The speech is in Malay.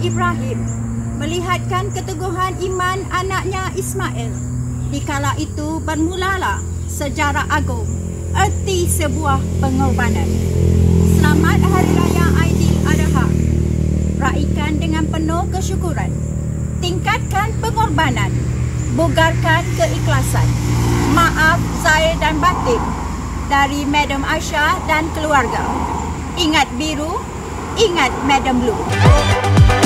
Ibrahim melihatkan keteguhan iman anaknya Ismail. Di kala itu bermulalah sejarah agung, erti sebuah pengorbanan. Selamat Hari Raya Aidiladha. Raikan dengan penuh kesyukuran. Tingkatkan pengorbanan. Bugarkan keikhlasan. Maaf, zahir dan batin. Dari Madam Aisyah dan keluarga. Ingat biru, ingat Madam Blue.